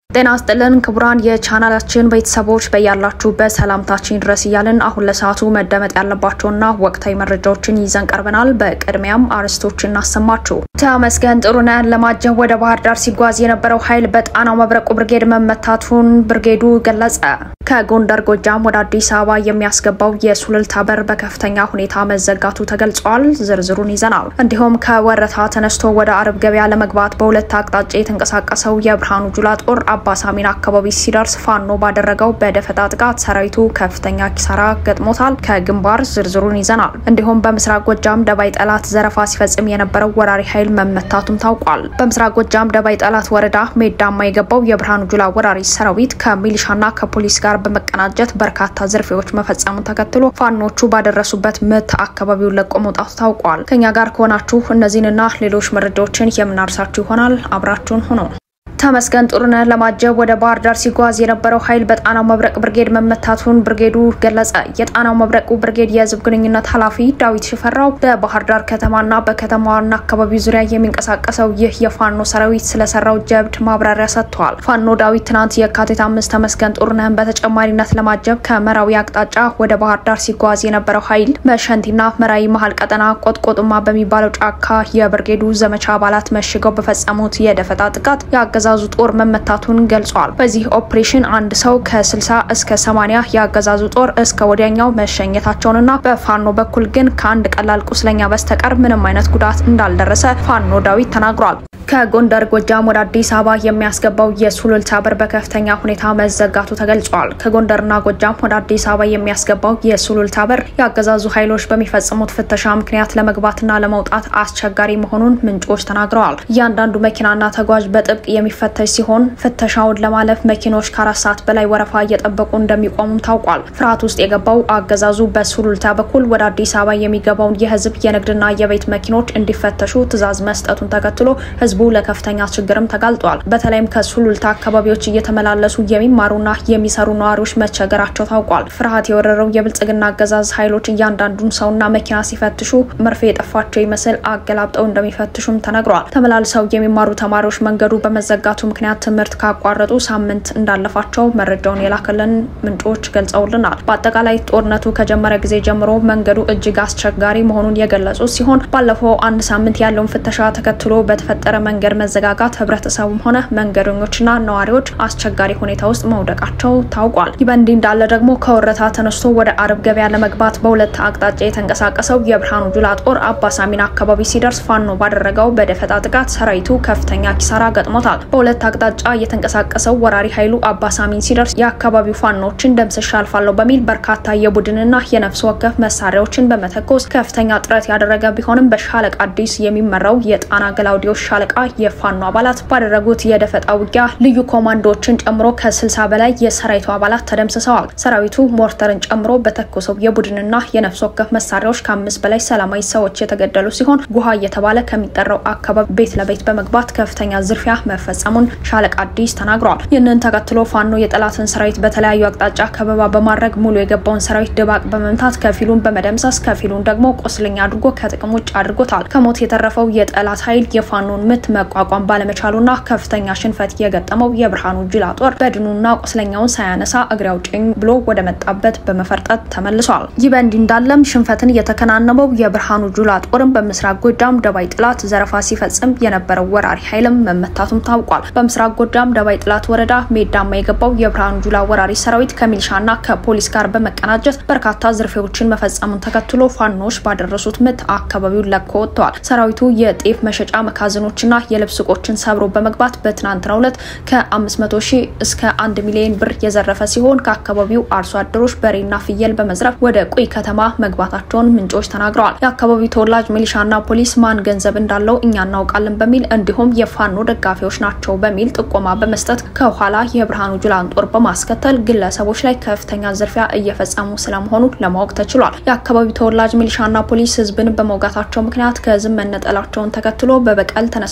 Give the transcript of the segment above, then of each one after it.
ጤና ይስጥልን ክቡራን የቻናላችን ቤተሰቦች በያላችሁበት ሰላምታችን ድረስ ይያልን አሁን ለሰዓቱ መደመጥ ያለባቸውና ወቅታዊ መረጃዎችን ይዘን ቀርበናል። በቅድሚያም አርስቶችን እናሰማችሁ። ተመስገን ጥሩነህን ለማጀብ ወደ ባህር ዳር ሲጓዝ የነበረው ኃይል በጣናው መብረቁ ብርጌድ መመታቱን ብርጌዱ ገለጸ። ከጎንደር ጎጃም ወደ አዲስ አበባ የሚያስገባው የሱሉልታ በር በከፍተኛ ሁኔታ መዘጋቱ ተገልጿል። ዝርዝሩን ይዘናል። እንዲሁም ከወረታ ተነስቶ ወደ አርብ ገበያ ለመግባት በሁለት አቅጣጫ የተንቀሳቀሰው የብርሃኑ ጁላ ጦር አባሳሚን አካባቢ ሲደርስ ፋኖ ባደረገው በደፈጣ ጥቃት ሰራዊቱ ከፍተኛ ኪሳራ ገጥሞታል። ከግንባር ዝርዝሩን ይዘናል። እንዲሁም በምስራቅ ጎጃም ደባይ ጠላት ዘረፋ ሲፈጽም የነበረው ወራሪ ኃይል መመታቱም ታውቋል። በምስራቅ ጎጃም ደባይ ጠላት ወረዳ ሜዳማ የገባው የብርሃኑ ጁላ ወራሪ ሰራዊት ከሚሊሻና ከፖሊስ ጋር በመቀናጀት በርካታ ዝርፊያዎች መፈጸሙን ተከትሎ ፋኖቹ ባደረሱበት ምት አካባቢውን ለቆ መውጣቱ ታውቋል። ከኛ ጋር ከሆናችሁ እነዚህንና ሌሎች መረጃዎችን የምናርሳችሁ ይሆናል። አብራችሁን ሁኑ። ተመስገን ጥሩነህን ለማጀብ ወደ ባህር ዳር ሲጓዝ የነበረው ኃይል በጣናው መብረቅ ብርጌድ መመታቱን ብርጌዱ ገለጸ። የጣናው መብረቁ ብርጌድ የህዝብ ግንኙነት ኃላፊ ዳዊት ሽፈራው በባህር ዳር ከተማና በከተማዋና አካባቢው ዙሪያ የሚንቀሳቀሰው ይህ የፋኖ ሰራዊት ስለሰራው ጀብድ ማብራሪያ ሰጥቷል። ፋኖ ዳዊት ትናንት የካቲት 5 ተመስገን ጥሩነህን በተጨማሪነት ለማጀብ ከመራዊ አቅጣጫ ወደ ባህር ዳር ሲጓዝ የነበረው ኃይል መሸንቲና መራዊ መሃል ቀጠና ቆጥቆጥማ በሚባለው ጫካ የብርጌዱ ዘመቻ አባላት መሽገው በፈጸሙት የደፈጣ ጥቃት ያገዛዙ ጦር መመታቱን ገልጿል። በዚህ ኦፕሬሽን አንድ ሰው ከ60 እስከ 80 ያገዛዙ ጦር እስከ ወዲያኛው መሸኘታቸውንና በፋኖ በኩል ግን ከአንድ ቀላል ቁስለኛ በስተቀር ምንም አይነት ጉዳት እንዳልደረሰ ፋኖ ዳዊት ተናግሯል። ከጎንደር ጎጃም ወደ አዲስ አበባ የሚያስገባው የሱሉልታ በር በከፍተኛ ሁኔታ መዘጋቱ ተገልጿል። ከጎንደርና ጎጃም ወደ አዲስ አበባ የሚያስገባው የሱሉልታ በር ያገዛዙ ኃይሎች በሚፈጽሙት ፍተሻ ምክንያት ለመግባትና ለመውጣት አስቸጋሪ መሆኑን ምንጮች ተናግረዋል። እያንዳንዱ መኪናና ተጓዥ በጥብቅ የሚፈተሽ ሲሆን ፍተሻውን ለማለፍ መኪኖች ከ4 ሰዓት በላይ ወረፋ እየጠበቁ እንደሚቆሙም ታውቋል። ፍርሃት ውስጥ የገባው አገዛዙ በሱሉልታ በኩል ወደ አዲስ አበባ የሚገባውን የህዝብ የንግድና የቤት መኪኖች እንዲፈተሹ ትዕዛዝ መስጠቱን ተከትሎ ህዝቡ ለከፍተኛ ችግርም ተጋልጧል። በተለይም ከሱሉልታ አካባቢዎች እየተመላለሱ የሚማሩና የሚሰሩ ነዋሪዎች መቸገራቸው ታውቋል። ፍርሃት የወረረው የብልጽግና አገዛዝ ኃይሎች እያንዳንዱን ሰውና መኪና ሲፈትሹ መርፌ የጠፋቸው ይመስል አገላብጠው እንደሚፈትሹም ተነግሯል። ተመላልሰው የሚማሩ ተማሪዎች መንገዱ በመዘጋቱ ምክንያት ትምህርት ካቋረጡ ሳምንት እንዳለፋቸው መረጃውን የላከልን ምንጮች ገልጸውልናል። በአጠቃላይ ጦርነቱ ከጀመረ ጊዜ ጀምሮ መንገዱ እጅግ አስቸጋሪ መሆኑን የገለጹ ሲሆን ባለፈው አንድ ሳምንት ያለውን ፍተሻ ተከትሎ በተፈጠረ መንገድ መዘጋጋት ህብረተሰቡም ሆነ መንገደኞችና ነዋሪዎች አስቸጋሪ ሁኔታ ውስጥ መውደቃቸው ታውቋል። ይበንዲ እንዳለ ደግሞ ከወረታ ተነስቶ ወደ አርብ ገበያ ለመግባት በሁለት አቅጣጫ የተንቀሳቀሰው የብርሃኑ ጁላ ጦር አባሳሚን አካባቢ ሲደርስ ፋኖ ባደረገው በደፈጣ ጥቃት ሰራዊቱ ከፍተኛ ኪሳራ ገጥሞታል። በሁለት አቅጣጫ የተንቀሳቀሰው ወራሪ ኃይሉ አባሳሚን ሲደርስ የአካባቢው ፋኖችን ደምስሼ አልፋለሁ በሚል በርካታ የቡድንና የነፍስ ወከፍ መሳሪያዎችን በመተኮስ ከፍተኛ ጥረት ያደረገ ቢሆንም በሻለቃ አዲስ የሚመራው የጣና ገላውዲዮስ ሻለቃ የፋኖ አባላት ባደረጉት የደፈጣ ውጊያ ልዩ ኮማንዶዎችን ጨምሮ ከ60 በላይ የሰራዊቱ አባላት ተደምስሰዋል። ሰራዊቱ ሞርተርን ጨምሮ በተኮሰው የቡድንና የነፍስ ወከፍ መሳሪያዎች ከ5 በላይ ሰላማዊ ሰዎች የተገደሉ ሲሆን ጉሃ እየተባለ ከሚጠራው አካባቢ ቤት ለቤት በመግባት ከፍተኛ ዝርፊያ መፈጸሙን ሻለቃ አዲስ ተናግሯል። ይህንን ተከትሎ ፋኖ የጠላትን ሰራዊት በተለያዩ አቅጣጫ ከበባ በማድረግ ሙሉ የገባውን ሰራዊት ድባቅ በመምታት ከፊሉን በመደምሰስ ከፊሉን ደግሞ ቁስለኛ አድርጎ ከጥቅም ውጭ አድርጎታል። ከሞት የተረፈው የጠላት ኃይል የፋኖን ምት መቋቋም ባለመቻሉና ከፍተኛ ሽንፈት የገጠመው የብርሃኑ ጁላ ጦር በድኑና ቁስለኛውን ሳያነሳ እግሬ አውጪኝ ብሎ ወደ መጣበት በመፈርጠጥ ተመልሷል። ይበንዲ እንዳለም ሽንፈትን የተከናነበው የብርሃኑ ጁላ ጦርም በምስራቅ ጎጃም ደባይ ጥላት ዘረፋ ሲፈጽም የነበረው ወራሪ ኃይልም መመታቱም ታውቋል። በምስራቅ ጎጃም ደባይ ጥላት ወረዳ ሜዳማ የገባው የብርሃኑ ጁላ ወራሪ ሰራዊት ከሚሊሻና ከፖሊስ ጋር በመቀናጀት በርካታ ዝርፊያዎችን መፈጸሙን ተከትሎ ፋኖች ባደረሱት ምት አካባቢውን ለቆ ወጥተዋል። ሰራዊቱ የጤፍ መሸጫ መካዝኖችና የልብስ ሱቆችን ሰብሮ በመግባት በትናንትናው ዕለት ከ500,000 እስከ 1 ሚሊዮን ብር የዘረፈ ሲሆን ከአካባቢው አርሶ አደሮች በሬና ፍየል በመዝረፍ ወደ ቁይ ከተማ መግባታቸውን ምንጮች ተናግረዋል። የአካባቢው ተወላጅ ሚሊሻና ፖሊስ ማን ገንዘብ እንዳለው እኛ እናውቃለን በሚል እንዲሁም የፋኖ ደጋፊዎች ናቸው በሚል ጥቆማ በመስጠት ከኋላ የብርሃኑ ጁላን ጦር በማስከተል ግለሰቦች ላይ ከፍተኛ ዝርፊያ እየፈጸሙ ስለመሆኑ ለማወቅ ተችሏል። የአካባቢው ተወላጅ ሚሊሻና ፖሊስ ህዝብን በመውጋታቸው ምክንያት ከህዝብ መነጠላቸውን ተከትሎ በበቀል ተነሳ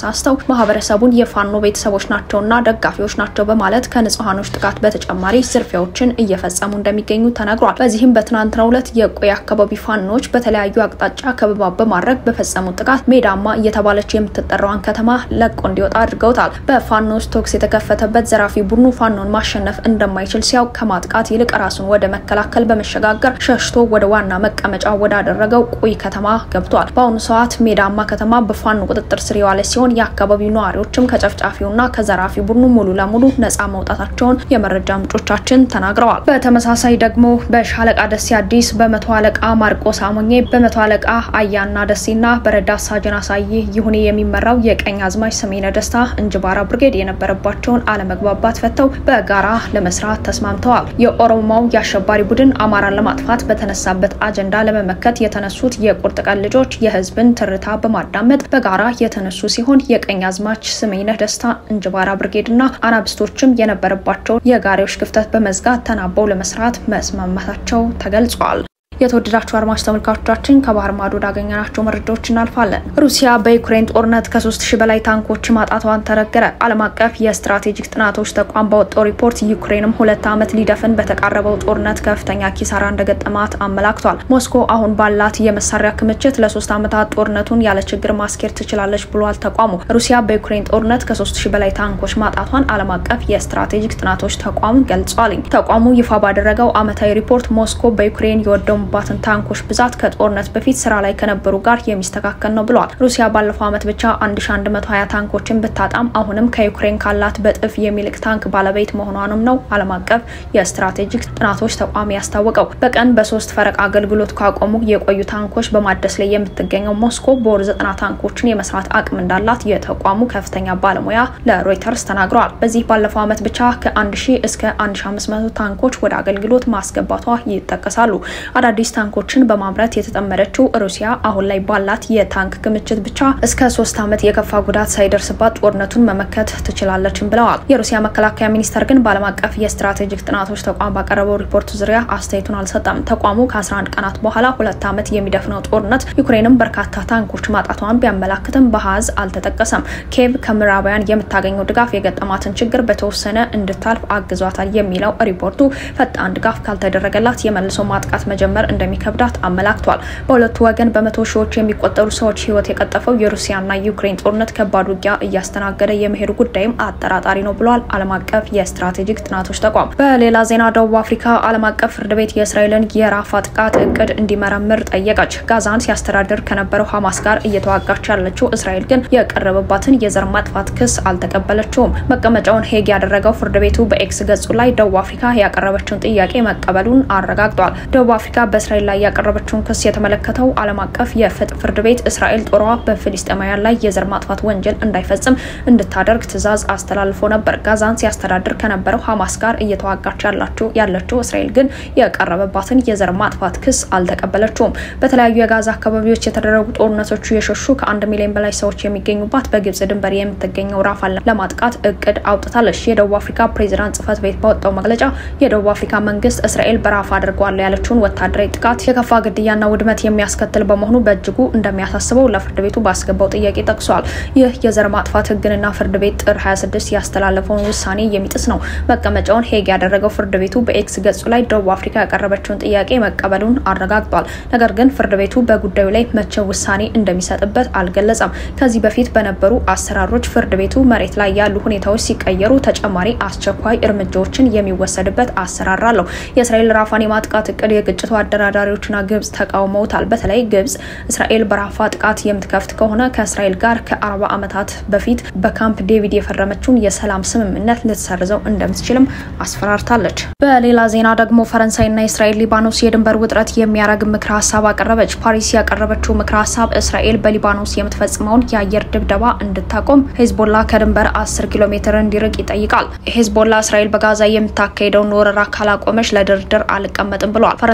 አነሳስተው ማህበረሰቡን የፋኖ ቤተሰቦች ናቸውና ደጋፊዎች ናቸው በማለት ከንጹሃኖች ጥቃት በተጨማሪ ዝርፊያዎችን እየፈጸሙ እንደሚገኙ ተናግሯል። በዚህም በትናንትናው ዕለት የቆያ አካባቢ ፋኖች በተለያዩ አቅጣጫ ከበባ በማድረግ በፈጸሙት ጥቃት ሜዳማ እየተባለች የምትጠራውን ከተማ ለቆ እንዲወጣ አድርገውታል። በፋኖስ ቶክስ የተከፈተበት ዘራፊ ቡድኑ ፋኖን ማሸነፍ እንደማይችል ሲያውቅ ከማጥቃት ይልቅ ራሱን ወደ መከላከል በመሸጋገር ሸሽቶ ወደ ዋና መቀመጫ ወዳደረገው ቆይ ከተማ ገብቷል። በአሁኑ ሰዓት ሜዳማ ከተማ በፋኖ ቁጥጥር ስር የዋለ ሲሆን የአካባቢው ነዋሪዎችም ከጨፍጫፊውና ከዘራፊ ቡድኑ ሙሉ ለሙሉ ነፃ መውጣታቸውን የመረጃ ምንጮቻችን ተናግረዋል። በተመሳሳይ ደግሞ በሻለቃ ደሴ አዲስ በመቶ አለቃ ማርቆስ አሞኜ በመቶ አለቃ አያና ደሴና በረዳት ሳጅን አሳየ ይሁኔ የሚመራው የቀኝ አዝማች ሰሜነ ደስታ እንጅባራ ብርጌድ የነበረባቸውን አለመግባባት ፈተው በጋራ ለመስራት ተስማምተዋል። የኦሮሞው የአሸባሪ ቡድን አማራን ለማጥፋት በተነሳበት አጀንዳ ለመመከት የተነሱት የቁርጥ ቀን ልጆች የህዝብን ትርታ በማዳመጥ በጋራ የተነሱ ሲሆን የቀኝ አዝማች ሰሜነ ደስታ እንጅባራ ብርጌድና አናብስቶችም የነበረባቸው የጋሪዎች ክፍተት በመዝጋት ተናበው ለመስራት መስማማታቸው ተገልጿል። የተወደዳችሁ አድማጭ ተመልካቾቻችን ከባህር ማዶ ያገኘናቸው መረጃዎች እናልፋለን። ሩሲያ በዩክሬን ጦርነት ከ3000 በላይ ታንኮች ማጣቷን ተነገረ። ዓለም አቀፍ የስትራቴጂክ ጥናቶች ተቋም ባወጣው ሪፖርት ዩክሬንም 2 ዓመት ሊደፍን በተቃረበው ጦርነት ከፍተኛ ኪሳራ እንደገጠማት አመላክቷል። ሞስኮ አሁን ባላት የመሳሪያ ክምችት ለ3 ዓመታት ጦርነቱን ያለ ችግር ማስኬድ ትችላለች ብሏል ተቋሙ። ሩሲያ በዩክሬን ጦርነት ከ3000 በላይ ታንኮች ማጣቷን ዓለም አቀፍ የስትራቴጂክ ጥናቶች ተቋም ገልጿል። ተቋሙ ይፋ ባደረገው ዓመታዊ ሪፖርት ሞስኮ በዩክሬን የወደሙ ባትን ታንኮች ብዛት ከጦርነት በፊት ስራ ላይ ከነበሩ ጋር የሚስተካከል ነው ብሏል። ሩሲያ ባለፈው ዓመት ብቻ 1120 ታንኮችን ብታጣም አሁንም ከዩክሬን ካላት በጥፍ የሚልቅ ታንክ ባለቤት መሆኗንም ነው ዓለም አቀፍ የስትራቴጂክ ጥናቶች ተቋም ያስታወቀው። በቀን በ3 ፈረቃ አገልግሎት ካቆሙ የቆዩ ታንኮች በማደስ ላይ የምትገኘው ሞስኮ በወር 90 ታንኮችን የመስራት አቅም እንዳላት የተቋሙ ከፍተኛ ባለሙያ ለሮይተርስ ተናግረዋል። በዚህ ባለፈው ዓመት ብቻ ከ1000 እስከ 1500 ታንኮች ወደ አገልግሎት ማስገባቷ ይጠቀሳሉ። አዳዲስ ታንኮችን በማምረት የተጠመደችው ሩሲያ አሁን ላይ ባላት የታንክ ክምችት ብቻ እስከ 3 ዓመት የከፋ ጉዳት ሳይደርስባት ጦርነቱን መመከት ትችላለችም ብለዋል። የሩሲያ መከላከያ ሚኒስተር ግን በዓለም አቀፍ የስትራቴጂክ ጥናቶች ተቋም ባቀረበው ሪፖርት ዙሪያ አስተያየቱን አልሰጠም። ተቋሙ ከ11 ቀናት በኋላ 2 ዓመት የሚደፍነው ጦርነት ዩክሬንም በርካታ ታንኮች ማጣቷን ቢያመላክትም በሐዝ አልተጠቀሰም። ኬቭ ከምዕራባውያን የምታገኘው ድጋፍ የገጠማትን ችግር በተወሰነ እንድታልፍ አግዟታል የሚለው ሪፖርቱ ፈጣን ድጋፍ ካልተደረገላት የመልሶ ማጥቃት መጀመር እንደሚከብዳት አመላክቷል። በሁለቱ ወገን በመቶ ሺዎች የሚቆጠሩ ሰዎች ህይወት የቀጠፈው የሩሲያና ዩክሬን ጦርነት ከባድ ውጊያ እያስተናገደ የመሄዱ ጉዳይም አጠራጣሪ ነው ብሏል ዓለም አቀፍ የስትራቴጂክ ጥናቶች ተቋም። በሌላ ዜና ደቡብ አፍሪካ ዓለም አቀፍ ፍርድ ቤት የእስራኤልን የራፋ ጥቃት እቅድ እንዲመረምር ጠየቀች። ጋዛን ሲያስተዳድር ከነበረው ሐማስ ጋር እየተዋጋች ያለችው እስራኤል ግን የቀረበባትን የዘር ማጥፋት ክስ አልተቀበለችውም። መቀመጫውን ሄግ ያደረገው ፍርድ ቤቱ በኤክስ ገጹ ላይ ደቡብ አፍሪካ ያቀረበችውን ጥያቄ መቀበሉን አረጋግጧል። ደቡብ አፍሪካ በእስራኤል ላይ ያቀረበችውን ክስ የተመለከተው ዓለም አቀፍ የፍርድ ቤት እስራኤል ጦሯ በፍልስጤማውያን ላይ የዘር ማጥፋት ወንጀል እንዳይፈጽም እንድታደርግ ትዕዛዝ አስተላልፎ ነበር። ጋዛን ሲያስተዳድር ከነበረው ሐማስ ጋር እየተዋጋች ያለችው እስራኤል ግን የቀረበባትን የዘር ማጥፋት ክስ አልተቀበለችውም። በተለያዩ የጋዛ አካባቢዎች የተደረጉ ጦርነቶች የሸሹ ከ1 ሚሊዮን በላይ ሰዎች የሚገኙባት በግብጽ ድንበር የምትገኘው ራፋን ለማጥቃት እቅድ አውጥታለች። የደቡብ አፍሪካ ፕሬዝዳንት ጽህፈት ቤት ባወጣው መግለጫ የደቡብ አፍሪካ መንግስት እስራኤል በራፋ አድርጓል ያለችውን ወታደራዊ ጥቃት የከፋ ግድያና ውድመት የሚያስከትል በመሆኑ በእጅጉ እንደሚያሳስበው ለፍርድ ቤቱ ባስገባው ጥያቄ ጠቅሷል። ይህ የዘር ማጥፋት ህግንና ፍርድ ቤት ጥር 26 ያስተላለፈውን ውሳኔ የሚጥስ ነው። መቀመጫውን ሄግ ያደረገው ፍርድ ቤቱ በኤክስ ገጹ ላይ ደቡብ አፍሪካ ያቀረበችውን ጥያቄ መቀበሉን አረጋግጧል። ነገር ግን ፍርድ ቤቱ በጉዳዩ ላይ መቼ ውሳኔ እንደሚሰጥበት አልገለጸም። ከዚህ በፊት በነበሩ አሰራሮች ፍርድ ቤቱ መሬት ላይ ያሉ ሁኔታዎች ሲቀየሩ ተጨማሪ አስቸኳይ እርምጃዎችን የሚወሰድበት አሰራር አለው። የእስራኤል ራፋን የማጥቃት እቅድ የግጭቱ አደራዳሪዎችና ግብጽ ተቃውመውታል። በተለይ ግብጽ እስራኤል በራፋ ጥቃት የምትከፍት ከሆነ ከእስራኤል ጋር ከ40 ዓመታት በፊት በካምፕ ዴቪድ የፈረመችውን የሰላም ስምምነት ልትሰርዘው እንደምትችልም አስፈራርታለች። በሌላ ዜና ደግሞ ፈረንሳይና እስራኤል ሊባኖስ የድንበር ውጥረት የሚያረግ ምክር ሐሳብ አቀረበች። ፓሪስ ያቀረበችው ምክር ሐሳብ እስራኤል በሊባኖስ የምትፈጽመውን የአየር ድብደባ እንድታቆም ሄዝቦላ ከድንበር 10 ኪሎ ሜትር እንዲርቅ ይጠይቃል። ሄዝቦላ እስራኤል በጋዛ የምታካሄደውን ወረራ ካላቆመች ለድርድር አልቀመጥም ብሏል። ፈረንሳይ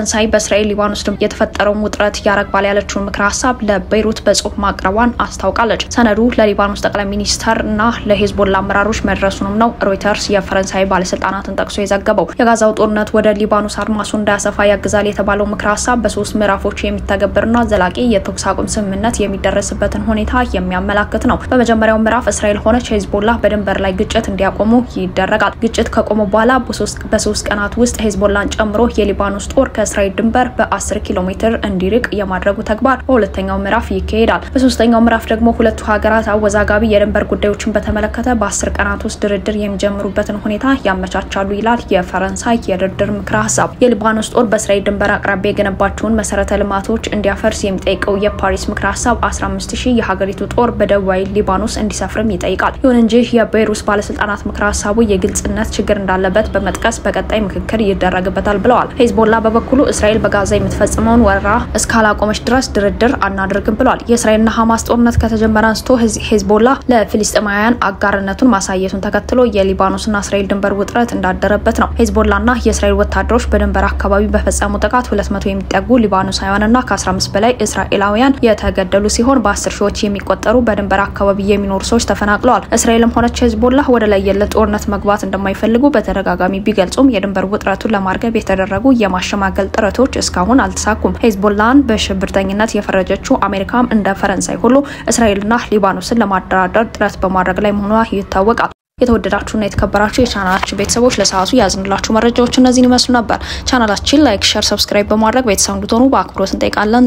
በእስራኤል ሊባኖስ ድንበር የተፈጠረው ውጥረት ያረግባል ያለችውን ምክረ ሀሳብ ለቤይሩት በጽሁፍ ማቅረቧን አስታውቃለች። ሰነዱ ለሊባኖስ ጠቅላይ ሚኒስተር እና ለሂዝቦላ አመራሮች መድረሱንም ነው ሮይተርስ የፈረንሳይ ባለስልጣናትን ጠቅሶ የዘገበው። የጋዛው ጦርነት ወደ ሊባኖስ አድማሱ እንዳያሰፋ ያግዛል የተባለው ምክረ ሀሳብ በ3 ምዕራፎች የሚተገበርና ዘላቂ የተኩስ አቁም ስምምነት የሚደረስበትን ሁኔታ የሚያመላክት ነው። በመጀመሪያው ምዕራፍ እስራኤል ሆነች ሂዝቦላ በድንበር ላይ ግጭት እንዲያቆሙ ይደረጋል። ግጭት ከቆመ በኋላ በ3 ቀናት ውስጥ ሂዝቦላን ጨምሮ የሊባኖስ ጦር ከእስራኤል ድንበር በ10 ኪሎ ሜትር እንዲርቅ የማድረጉ ተግባር በሁለተኛው ምዕራፍ ይካሄዳል። በሶስተኛው ምዕራፍ ደግሞ ሁለቱ ሀገራት አወዛጋቢ የድንበር ጉዳዮችን በተመለከተ በ10 ቀናት ውስጥ ድርድር የሚጀምሩበትን ሁኔታ ያመቻቻሉ ይላል የፈረንሳይ የድርድር ምክረ ሀሳብ። የሊባኖስ ጦር በእስራኤል ድንበር አቅራቢያ የገነባቸውን መሰረተ ልማቶች እንዲያፈርስ የሚጠይቀው የፓሪስ ምክረ ሀሳብ 15000 የሀገሪቱ ጦር በደቡባዊ ሊባኖስ እንዲሰፍርም ይጠይቃል። ይሁን እንጂ የቤይሩት ባለስልጣናት ምክረ ሀሳቡ የግልጽነት ችግር እንዳለበት በመጥቀስ በቀጣይ ምክክር ይደረግበታል ብለዋል። ሂዝቦላ በበኩሉ እስራኤል በጋዛ የምትፈጽመውን ወረራ እስካላቆመች ድረስ ድርድር አናደርግም ብለዋል። የእስራኤልና ሐማስ ጦርነት ከተጀመረ አንስቶ ሂዝቦላ ለፍልስጤማውያን አጋርነቱን ማሳየቱን ተከትሎ የሊባኖስና እስራኤል ድንበር ውጥረት እንዳደረበት ነው። ሂዝቦላና የእስራኤል ወታደሮች በድንበር አካባቢ በፈጸሙ ጥቃት 200 የሚጠጉ ሊባኖሳውያንና ከ15 በላይ እስራኤላውያን የተገደሉ ሲሆን በ10 ሺዎች የሚቆጠሩ በድንበር አካባቢ የሚኖሩ ሰዎች ተፈናቅለዋል። እስራኤልም ሆነች ሂዝቦላ ወደ ለየለት ጦርነት መግባት እንደማይፈልጉ በተደጋጋሚ ቢገልጹም የድንበር ውጥረቱን ለማርገብ የተደረጉ የማሸማገል ጥረቶች እስካሁን አልተሳኩም። ሂዝቦላን በሽብርተኝነት የፈረጀችው አሜሪካም እንደ ፈረንሳይ ሁሉ እስራኤልና ሊባኖስን ለማደራደር ጥረት በማድረግ ላይ መሆኗ ይታወቃል። የተወደዳችሁና የተከበራችሁ የቻናላችን ቤተሰቦች ለሰዓቱ ያዝንላችሁ መረጃዎች እነዚህን ይመስሉ ነበር። ቻናላችን ላይክ፣ ሼር፣ ሰብስክራይብ በማድረግ ቤተሰብ እንድትሆኑ በአክብሮት እንጠይቃለን።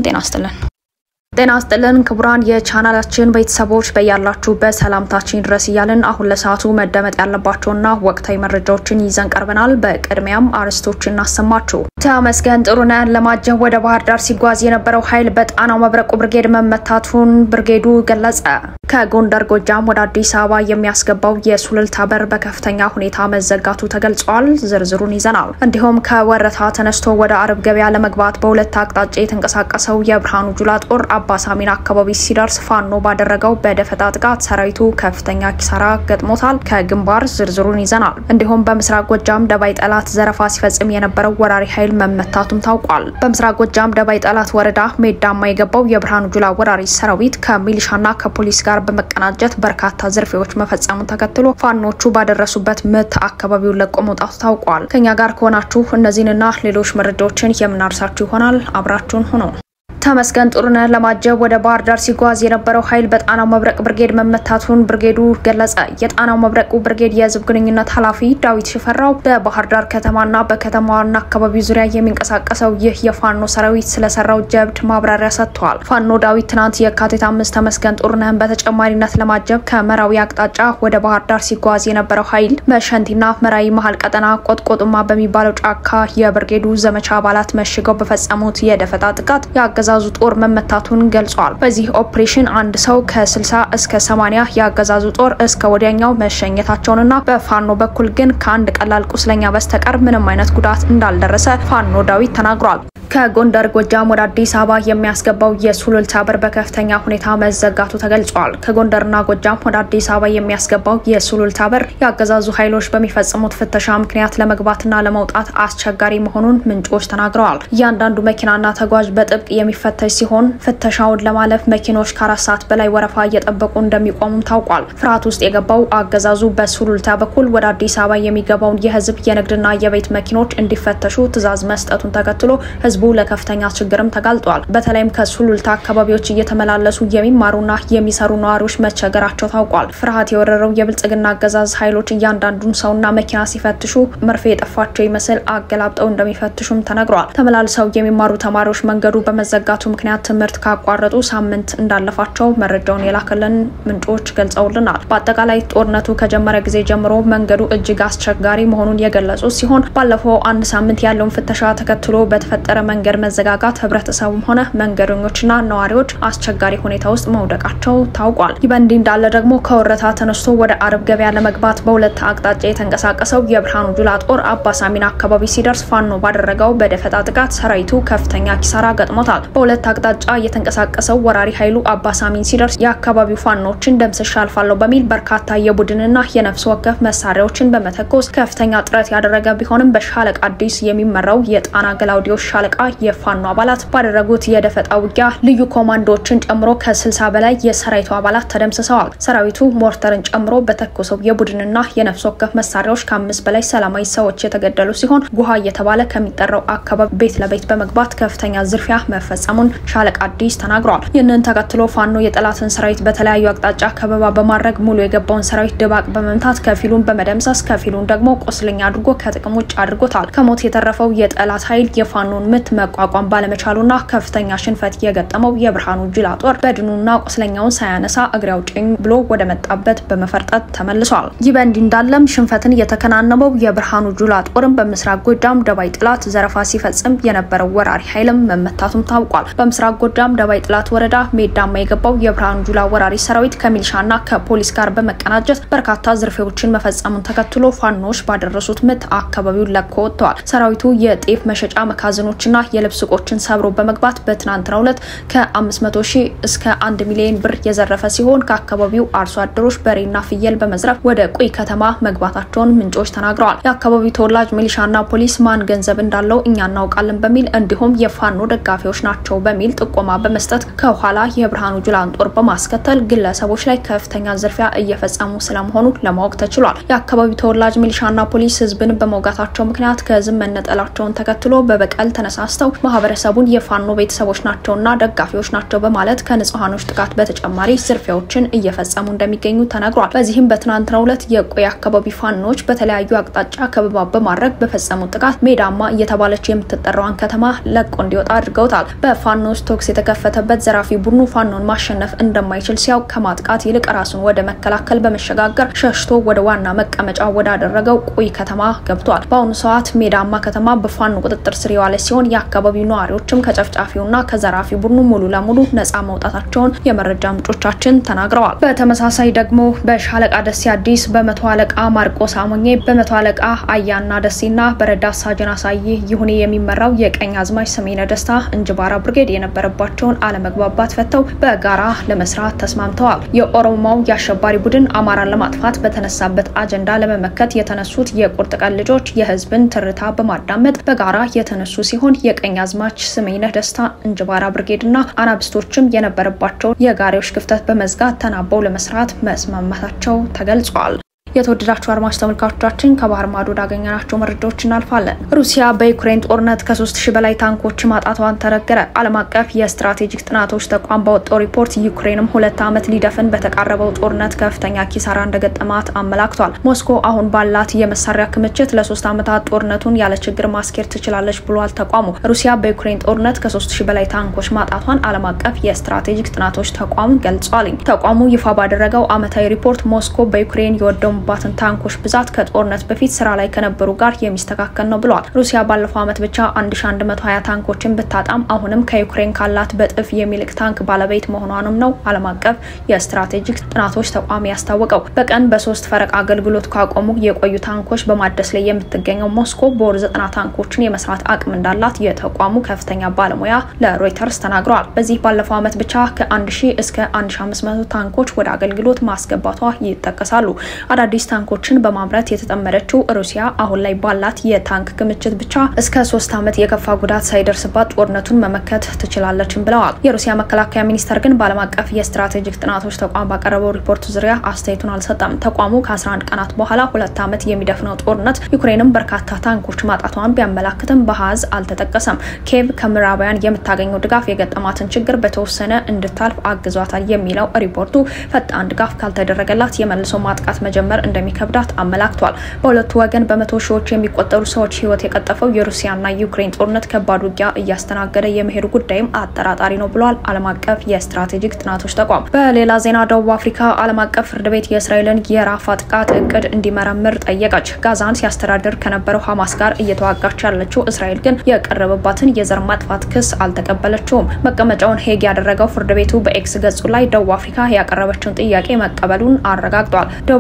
ጤና ይስጥልን ክቡራን የቻናላችን ቤተሰቦች በያላችሁበት ሰላምታችን ድረስ እያልን አሁን ለሰዓቱ መደመጥ ያለባቸውና ወቅታዊ መረጃዎችን ይዘን ቀርበናል። በቅድሚያም አርስቶችን እናሰማችሁ። ተመስገን ጥሩነህን ለማጀብ ወደ ባህር ዳር ሲጓዝ የነበረው ኃይል በጣናው መብረቁ ብርጌድ መመታቱን ብርጌዱ ገለጸ። ከጎንደር ጎጃም ወደ አዲስ አበባ የሚያስገባው የሱሉልታ በር በከፍተኛ ሁኔታ መዘጋቱ ተገልጿል። ዝርዝሩን ይዘናል። እንዲሁም ከወረታ ተነስቶ ወደ አረብ ገበያ ለመግባት በሁለት አቅጣጫ የተንቀሳቀሰው የብርሃኑ ጁላ ጦር አባሳሚን አካባቢ ሲደርስ ፋኖ ባደረገው በደፈጣ ጥቃት ሰራዊቱ ከፍተኛ ኪሳራ ገጥሞታል። ከግንባር ዝርዝሩን ይዘናል። እንዲሁም በምስራቅ ጎጃም ደባይ ጠላት ዘረፋ ሲፈጽም የነበረው ወራሪ ኃይል መመታቱም ታውቋል። በምስራቅ ጎጃም ደባይ ጠላት ወረዳ ሜዳማ የገባው የብርሃኑ ጁላ ወራሪ ሰራዊት ከሚሊሻና ከፖሊስ ጋር በመቀናጀት በርካታ ዝርፊያዎች መፈጸሙን ተከትሎ ፋኖቹ ባደረሱበት ምት አካባቢውን ለቆ መውጣቱ ታውቋል። ከኛ ጋር ከሆናችሁ እነዚህንና ሌሎች መረጃዎችን የምናርሳችሁ ይሆናል። አብራችሁን ሁኑ። ተመስገን ጥሩነህን ለማጀብ ወደ ባህር ዳር ሲጓዝ የነበረው ኃይል በጣናው መብረቅ ብርጌድ መመታቱን ብርጌዱ ገለጸ። የጣናው መብረቁ ብርጌድ የህዝብ ግንኙነት ኃላፊ ዳዊት ሽፈራው በባህር ዳር ከተማና በከተማዋና አካባቢው ዙሪያ የሚንቀሳቀሰው ይህ የፋኖ ሰራዊት ስለሰራው ጀብድ ማብራሪያ ሰጥቷል። ፋኖ ዳዊት ትናንት የካቲት 5 ተመስገን ጥሩነህን በተጨማሪነት ለማጀብ ከመራዊ አቅጣጫ ወደ ባህር ዳር ሲጓዝ የነበረው ኃይል በሸንቲና መራዊ መሃል ቀጠና ቆጥቆጥማ በሚባለው ጫካ የብርጌዱ ዘመቻ አባላት መሽገው በፈጸሙት የደፈጣ ጥቃት ያገዛዙ ጦር መመታቱን ገልጿል። በዚህ ኦፕሬሽን አንድ ሰው ከ60 እስከ 80 ያገዛዙ ጦር እስከ ወዲያኛው መሸኘታቸውንና በፋኖ በኩል ግን ከአንድ ቀላል ቁስለኛ በስተቀር ምንም አይነት ጉዳት እንዳልደረሰ ፋኖ ዳዊት ተናግሯል። ከጎንደር ጎጃም ወደ አዲስ አበባ የሚያስገባው የሱሉልታ በር በከፍተኛ ሁኔታ መዘጋቱ ተገልጿል። ከጎንደርና ጎጃም ወደ አዲስ አበባ የሚያስገባው የሱሉልታ በር ያገዛዙ ኃይሎች በሚፈጽሙት ፍተሻ ምክንያት ለመግባትና ለመውጣት አስቸጋሪ መሆኑን ምንጮች ተናግረዋል። እያንዳንዱ መኪናና ተጓዥ በጥብቅ የሚፈተሽ ሲሆን ፍተሻውን ለማለፍ መኪኖች ከ4 ሰዓት በላይ ወረፋ እየጠበቁ እንደሚቆሙም ታውቋል። ፍርሃት ውስጥ የገባው አገዛዙ በሱሉልታ በኩል ወደ አዲስ አበባ የሚገባውን የህዝብ የንግድና የቤት መኪኖች እንዲፈተሹ ትዕዛዝ መስጠቱን ተከትሎ ህዝቡ ለከፍተኛ ችግርም ተጋልጧል። በተለይም ከሱሉልታ አካባቢዎች እየተመላለሱ የሚማሩና የሚሰሩ ነዋሪዎች መቸገራቸው ታውቋል። ፍርሃት የወረረው የብልጽግና አገዛዝ ኃይሎች እያንዳንዱን ሰውና መኪና ሲፈትሹ መርፌ የጠፋቸው ይመስል አገላብጠው እንደሚፈትሹም ተነግሯል። ተመላልሰው የሚማሩ ተማሪዎች መንገዱ በመዘጋቱ ምክንያት ትምህርት ካቋረጡ ሳምንት እንዳለፋቸው መረጃውን የላከልን ምንጮች ገልጸውልናል። በአጠቃላይ ጦርነቱ ከጀመረ ጊዜ ጀምሮ መንገዱ እጅግ አስቸጋሪ መሆኑን የገለጹ ሲሆን ባለፈው አንድ ሳምንት ያለውን ፍተሻ ተከትሎ በተፈጠረ መንገድ መዘጋጋት ህብረተሰቡም ሆነ መንገደኞችና ነዋሪዎች አስቸጋሪ ሁኔታ ውስጥ መውደቃቸው ታውቋል። ይበንዲ እንዳለ ደግሞ ከወረታ ተነስቶ ወደ አረብ ገበያ ለመግባት በሁለት አቅጣጫ የተንቀሳቀሰው የብርሃኑ ጁላ ጦር አባሳሚን አካባቢ ሲደርስ ፋኖ ባደረገው በደፈጣ ጥቃት ሰራዊቱ ከፍተኛ ኪሳራ ገጥሞታል። በሁለት አቅጣጫ የተንቀሳቀሰው ወራሪ ኃይሉ አባሳሚን ሲደርስ የአካባቢው ፋኖችን ደምስሼ አልፋለሁ በሚል በርካታ የቡድንና የነፍስ ወከፍ መሳሪያዎችን በመተኮስ ከፍተኛ ጥረት ያደረገ ቢሆንም በሻለቃ አዲስ የሚመራው የጣና ገላውዲዮስ ሻለቃ የፋኖ አባላት ባደረጉት የደፈጣ ውጊያ ልዩ ኮማንዶዎችን ጨምሮ ከ60 በላይ የሰራዊቱ አባላት ተደምስሰዋል። ሰራዊቱ ሞርተርን ጨምሮ በተኮሰው የቡድንና የነፍስ ወከፍ መሳሪያዎች ከ5 በላይ ሰላማዊ ሰዎች የተገደሉ ሲሆን ጉሃ እየተባለ ከሚጠራው አካባቢ ቤት ለቤት በመግባት ከፍተኛ ዝርፊያ መፈጸሙን ሻለቃ አዲስ ተናግሯል። ይህንን ተከትሎ ፋኖ የጠላትን ሰራዊት በተለያዩ አቅጣጫ ከበባ በማድረግ ሙሉ የገባውን ሰራዊት ድባቅ በመምታት ከፊሉን በመደምሰስ ከፊሉን ደግሞ ቆስለኛ አድርጎ ከጥቅም ውጭ አድርጎታል። ከሞት የተረፈው የጠላት ኃይል የፋኖን ምት መቋቋም ባለመቻሉና ከፍተኛ ሽንፈት የገጠመው የብርሃኑ ጁላ ጦር በድኑና ቆስለኛውን ሳያነሳ እግሬ አውጪኝ ብሎ ወደ መጣበት በመፈርጠጥ ተመልሷል። ይህ በእንዲህ እንዳለም ሽንፈትን የተከናነበው የብርሃኑ ጁላ ጦርም በምስራቅ ጎጃም ደባይ ጥላት ዘረፋ ሲፈጽም የነበረው ወራሪ ኃይልም መመታቱም ታውቋል። በምስራቅ ጎጃም ደባይ ጥላት ወረዳ ሜዳማ የገባው የብርሃኑ ጁላ ወራሪ ሰራዊት ከሚሊሻና ከፖሊስ ጋር በመቀናጀት በርካታ ዝርፊያዎችን መፈጸሙን ተከትሎ ፋኖች ባደረሱት ምት አካባቢውን ለቆ ወጥተዋል። ሰራዊቱ የጤፍ መሸጫ መካዝኖችና የልብስ ሱቆችን ሰብሮ በመግባት በትናንትናው ዕለት ከ500 ሺህ እስከ 1 ሚሊዮን ብር የዘረፈ ሲሆን ከአካባቢው አርሶ አደሮች በሬና ፍየል በመዝረፍ ወደ ቁይ ከተማ መግባታቸውን ምንጮች ተናግረዋል። የአካባቢው ተወላጅ ሚሊሻና ፖሊስ ማን ገንዘብ እንዳለው እኛ እናውቃለን በሚል እንዲሁም የፋኖ ደጋፊዎች ናቸው በሚል ጥቆማ በመስጠት ከኋላ የብርሃኑ ጁላን ጦር በማስከተል ግለሰቦች ላይ ከፍተኛ ዝርፊያ እየፈጸሙ ስለመሆኑ ለማወቅ ተችሏል። የአካባቢው ተወላጅ ሚሊሻና ፖሊስ ህዝብን በመውጋታቸው ምክንያት ከዝም መነጠላቸውን ተከትሎ በበቀል ተነሳስተው ማህበረሰቡን የፋኖ ቤተሰቦች ናቸውና ደጋፊዎች ናቸው በማለት ከንጹሃኖች ጥቃት በተጨማሪ ዝርፊያዎችን እየፈጸሙ እንደሚገኙ ተነግሯል። በዚህም በትናንትናው ዕለት የቆይ አካባቢ ፋኖች በተለያዩ አቅጣጫ ከበባ በማድረግ በፈጸሙት ጥቃት ሜዳማ እየተባለች የምትጠራውን ከተማ ለቆ እንዲወጣ አድርገውታል። በፋኖስ ቶክስ የተከፈተበት ዘራፊ ቡድኑ ፋኖን ማሸነፍ እንደማይችል ሲያውቅ ከማጥቃት ይልቅ ራሱን ወደ መከላከል በመሸጋገር ሸሽቶ ወደ ዋና መቀመጫ ወዳደረገው ቁይ ከተማ ገብቷል። በአሁኑ ሰዓት ሜዳማ ከተማ በፋኖ ቁጥጥር ስር የዋለች ሲሆን የአካባቢው ነዋሪዎችም ከጨፍጫፊውና ከዘራፊ ቡድኑ ሙሉ ለሙሉ ነፃ መውጣታቸውን የመረጃ ምንጮቻችን ተናግረዋል። በተመሳሳይ ደግሞ በሻለቃ ደሴ አዲስ በመቶ አለቃ ማርቆስ አሞኜ በመቶ አለቃ አያና ደሴና በረዳት ሳጅን አሳይ ይሁኔ የሚመራው የቀኝ አዝማች ሰሜነ ደስታ እንጅባራ ብርጌድ የነበረባቸውን አለመግባባት ፈተው በጋራ ለመስራት ተስማምተዋል። የኦሮሞው የአሸባሪ ቡድን አማራን ለማጥፋት በተነሳበት አጀንዳ ለመመከት የተነሱት የቁርጥ ቀን ልጆች የህዝብን ትርታ በማዳመጥ በጋራ የተነሱ ሲሆን የቀኝ አዝማች ሰሜነ ደስታ እንጅባራ ብርጌድና አናብስቶችም የነበረባቸው የጋሪዎች ክፍተት በመዝጋት ተናበው ለመስራት መስማማታቸው ተገልጿል። የተወደዳችሁ አድማጭ ተመልካቾቻችን ከባህር ማዶ ዳገኛናቸው መረጃዎች እናልፋለን። ሩሲያ በዩክሬን ጦርነት ከ3000 በላይ ታንኮች ማጣቷን ተነገረ። ዓለም አቀፍ የስትራቴጂክ ጥናቶች ተቋም ባወጣው ሪፖርት ዩክሬንም 2 ዓመት ሊደፍን በተቃረበው ጦርነት ከፍተኛ ኪሳራ እንደገጠማት አመላክቷል። ሞስኮ አሁን ባላት የመሳሪያ ክምችት ለ3 ዓመታት ጦርነቱን ያለ ችግር ማስኬድ ትችላለች ብሏል ተቋሙ። ሩሲያ በዩክሬን ጦርነት ከ3000 በላይ ታንኮች ማጣቷን ዓለም አቀፍ የስትራቴጂክ ጥናቶች ተቋም ገልጿል። ተቋሙ ይፋ ባደረገው ዓመታዊ ሪፖርት ሞስኮ በዩክሬን የወደሙ ባትን ታንኮች ብዛት ከጦርነት በፊት ስራ ላይ ከነበሩ ጋር የሚስተካከል ነው ብሏል። ሩሲያ ባለፈው ዓመት ብቻ 1120 ታንኮችን ብታጣም አሁንም ከዩክሬን ካላት በጥፍ የሚልቅ ታንክ ባለቤት መሆኗንም ነው ዓለም አቀፍ የስትራቴጂክ ጥናቶች ተቋም ያስታወቀው። በቀን በ3 ፈረቃ አገልግሎት ካቆሙ የቆዩ ታንኮች በማደስ ላይ የምትገኘው ሞስኮ በወር 90 ታንኮችን የመስራት አቅም እንዳላት የተቋሙ ከፍተኛ ባለሙያ ለሮይተርስ ተናግረዋል። በዚህ ባለፈው ዓመት ብቻ ከ1000 እስከ 1500 ታንኮች ወደ አገልግሎት ማስገባቷ ይጠቀሳሉ። አዳዲስ ታንኮችን በማምረት የተጠመደችው ሩሲያ አሁን ላይ ባላት የታንክ ክምችት ብቻ እስከ 3 ዓመት የከፋ ጉዳት ሳይደርስባት ጦርነቱን መመከት ትችላለችም ብለዋል። የሩሲያ መከላከያ ሚኒስቴር ግን በዓለም አቀፍ የስትራቴጂክ ጥናቶች ተቋም ባቀረበው ሪፖርት ዙሪያ አስተያየቱን አልሰጠም። ተቋሙ ከ11 ቀናት በኋላ 2 ዓመት የሚደፍነው ጦርነት ዩክሬንም በርካታ ታንኮች ማጣቷን ቢያመላክትም በአሃዝ አልተጠቀሰም። ኬቭ ከምዕራባውያን የምታገኘው ድጋፍ የገጠማትን ችግር በተወሰነ እንድታልፍ አግዟታል የሚለው ሪፖርቱ ፈጣን ድጋፍ ካልተደረገላት የመልሶ ማጥቃት መጀመር እንደሚከብዳት አመላክቷል። በሁለቱ ወገን በመቶ ሺዎች የሚቆጠሩ ሰዎች ህይወት የቀጠፈው የሩሲያና ዩክሬን ጦርነት ከባድ ውጊያ እያስተናገደ የመሄዱ ጉዳይም አጠራጣሪ ነው ብሏል ዓለም አቀፍ የስትራቴጂክ ጥናቶች ተቋም። በሌላ ዜና ደቡብ አፍሪካ ዓለም አቀፍ ፍርድ ቤት የእስራኤልን የራፋ ጥቃት እቅድ እንዲመረምር ጠየቀች። ጋዛን ሲያስተዳድር ከነበረው ሐማስ ጋር እየተዋጋች ያለችው እስራኤል ግን የቀረበባትን የዘር ማጥፋት ክስ አልተቀበለችውም። መቀመጫውን ሄግ ያደረገው ፍርድ ቤቱ በኤክስ ገጹ ላይ ደቡብ አፍሪካ ያቀረበችውን ጥያቄ መቀበሉን አረጋግጧል። ደቡብ አፍሪካ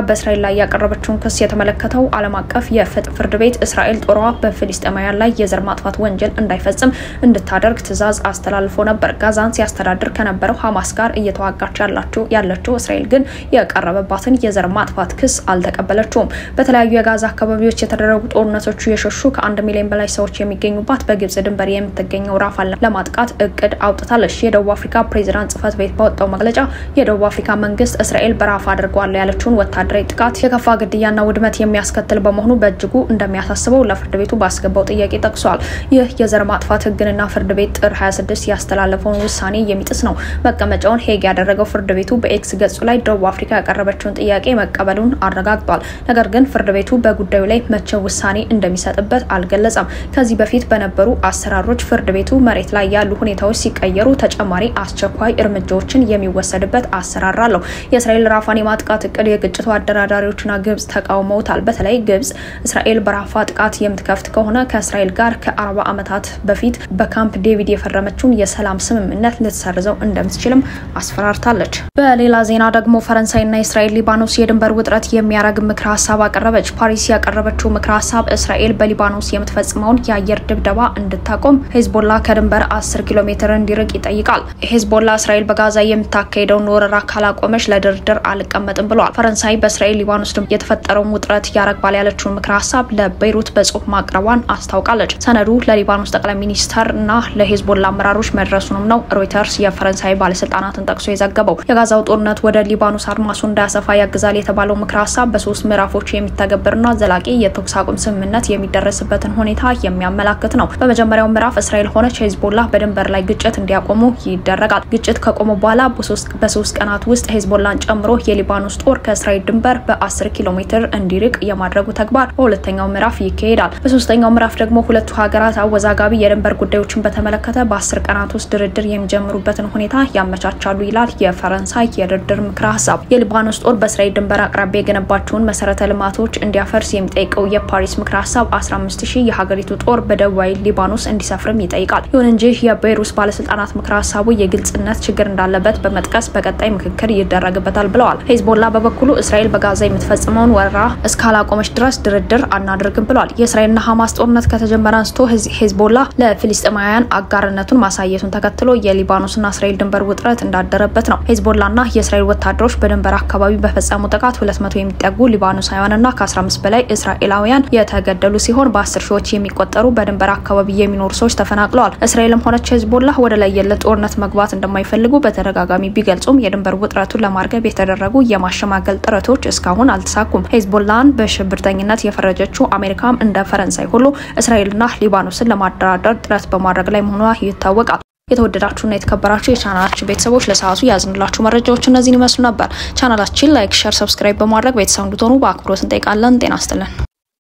በእስራኤል ላይ ያቀረበችውን ክስ የተመለከተው ዓለም አቀፍ የፍርድ ቤት እስራኤል ጦሯ በፍልስጤማውያን ላይ የዘር ማጥፋት ወንጀል እንዳይፈጽም እንድታደርግ ትዕዛዝ አስተላልፎ ነበር። ጋዛን ሲያስተዳድር ከነበረው ሐማስ ጋር እየተዋጋች ያለችው እስራኤል ግን የቀረበባትን የዘር ማጥፋት ክስ አልተቀበለችውም። በተለያዩ የጋዛ አካባቢዎች የተደረጉ ጦርነቶች የሸሹ ከ1 ሚሊዮን በላይ ሰዎች የሚገኙባት በግብጽ ድንበር የምትገኘው ራፋን ለማጥቃት እቅድ አውጥታለች። የደቡብ አፍሪካ ፕሬዝዳንት ጽህፈት ቤት ባወጣው መግለጫ የደቡብ አፍሪካ መንግስት እስራኤል በራፋ አድርጓል ያለችውን ወታደራዊ ጥቃት የከፋ ግድያና ውድመት የሚያስከትል በመሆኑ በእጅጉ እንደሚያሳስበው ለፍርድ ቤቱ ባስገባው ጥያቄ ጠቅሷል። ይህ የዘር ማጥፋት ህግንና ፍርድ ቤት ጥር 26 ያስተላለፈውን ውሳኔ የሚጥስ ነው። መቀመጫውን ሄግ ያደረገው ፍርድ ቤቱ በኤክስ ገጹ ላይ ደቡብ አፍሪካ ያቀረበችውን ጥያቄ መቀበሉን አረጋግጧል። ነገር ግን ፍርድ ቤቱ በጉዳዩ ላይ መቼ ውሳኔ እንደሚሰጥበት አልገለጸም። ከዚህ በፊት በነበሩ አሰራሮች ፍርድ ቤቱ መሬት ላይ ያሉ ሁኔታዎች ሲቀየሩ ተጨማሪ አስቸኳይ እርምጃዎችን የሚወሰድበት አሰራር አለው። የእስራኤል ራፋን የማጥቃት እቅድ የግጭቱ አደራዳሪዎችና ግብጽ ተቃውመውታል። በተለይ ግብጽ እስራኤል በራፋ ጥቃት የምትከፍት ከሆነ ከእስራኤል ጋር ከ40 ዓመታት በፊት በካምፕ ዴቪድ የፈረመችውን የሰላም ስምምነት ልትሰርዘው እንደምትችልም አስፈራርታለች። በሌላ ዜና ደግሞ ፈረንሳይና እስራኤል ሊባኖስ የድንበር ውጥረት የሚያረግ ምክረ ሐሳብ አቀረበች። ፓሪስ ያቀረበችው ምክረ ሐሳብ እስራኤል በሊባኖስ የምትፈጽመውን የአየር ድብደባ እንድታቆም ሄዝቦላ ከድንበር 10 ኪሎ ሜትር እንዲርቅ ይጠይቃል። ሄዝቦላ እስራኤል በጋዛ የምታካሄደውን ወረራ ካላቆመች ለድርድር አልቀመጥም ብሏል። ፈረንሳይ በእስራኤል ሊባኖስ ድንበር የተፈጠረውን ውጥረት ያረግባል ያለችውን ምክረ ሐሳብ ለቤይሩት በጽሁፍ ማቅረቧን አስታውቃለች። ሰነዱ ለሊባኖስ ጠቅላይ ሚኒስተርና ለሄዝቦላ አመራሮች መድረሱንም ነው ሮይተርስ የፈረንሳይ ባለስልጣናትን ጠቅሶ የዘገበው። የጋዛው ጦርነት ወደ ሊባኖስ አድማሱ እንዳያሰፋ ያግዛል የተባለው ምክረ ሐሳብ በ3 ምዕራፎች የሚተገበርና ዘላቂ የተኩስ አቁም ስምምነት የሚደረስበትን ሁኔታ የሚያመላክት ነው። በመጀመሪያው ምዕራፍ እስራኤል ሆነች ሄዝቦላ በድንበር ላይ ግጭት እንዲያቆሙ ይደረጋል። ግጭት ከቆመ በኋላ በ3 ቀናት ውስጥ ሄዝቦላን ጨምሮ የሊባኖስ ጦር ከእስራኤል ድንበር በ10 ኪሎ ሜትር እንዲርቅ የማድረጉ ተግባር በሁለተኛው ምዕራፍ ይካሄዳል። በሶስተኛው ምዕራፍ ደግሞ ሁለቱ ሀገራት አወዛጋቢ የድንበር ጉዳዮችን በተመለከተ በ10 ቀናት ውስጥ ድርድር የሚጀምሩበትን ሁኔታ ያመቻቻሉ ይላል የፈረንሳይ የድርድር ምክረ ሐሳብ። የሊባኖስ ጦር በእስራኤል ድንበር አቅራቢያ የገነባቸውን መሰረተ ልማቶች እንዲያፈርስ የሚጠይቀው የፓሪስ ምክረ ሐሳብ 15000 የሀገሪቱ ጦር በደቡባዊ ሊባኖስ እንዲሰፍርም ይጠይቃል። ይሁን እንጂ የቤይሩት ባለስልጣናት ምክረ ሐሳቡ የግልጽነት ችግር እንዳለበት በመጥቀስ በቀጣይ ምክክር ይደረግበታል ብለዋል። ሄዝቦላ በበኩሉ እስራኤል በጋዛ የምትፈጽመውን ወረራ እስካላቆመች ድረስ ድርድር አናደርግም ብሏል። የእስራኤልና ሐማስ ጦርነት ከተጀመረ አንስቶ ሄዝቦላ ለፍልስጤማውያን አጋርነቱን ማሳየቱን ተከትሎ የሊባኖስና እስራኤል ድንበር ውጥረት እንዳደረበት ነው። ሄዝቦላና የእስራኤል ወታደሮች በድንበር አካባቢ በፈጸሙ ጥቃት 200 የሚጠጉ ሊባኖሳውያንና ከ15 በላይ እስራኤላውያን የተገደሉ ሲሆን በ10 ሺዎች የሚቆጠሩ በድንበር አካባቢ የሚኖሩ ሰዎች ተፈናቅለዋል። እስራኤልም ሆነች ሄዝቦላ ወደ ለየለት ጦርነት መግባት እንደማይፈልጉ በተደጋጋሚ ቢገልጹም የድንበር ውጥረቱን ለማርገብ የተደረጉ የማሸማገል ጥረቶች እስካሁን አልተሳኩም። ሄዝቦላን በሽብርተኝነት የፈረጀችው አሜሪካም እንደ ፈረንሳይ ሁሉ እስራኤልና ሊባኖስን ለማደራደር ጥረት በማድረግ ላይ መሆኗ ይታወቃል። የተወደዳችሁና የተከበራችሁ የቻናላችን ቤተሰቦች ለሰዓቱ ያዝንላችሁ መረጃዎች እነዚህን ይመስሉ ነበር። ቻናላችን ላይክ፣ ሼር፣ ሰብስክራይብ በማድረግ ቤተሰብ እንድትሆኑ በአክብሮት እንጠይቃለን። ጤና ይስጥልን።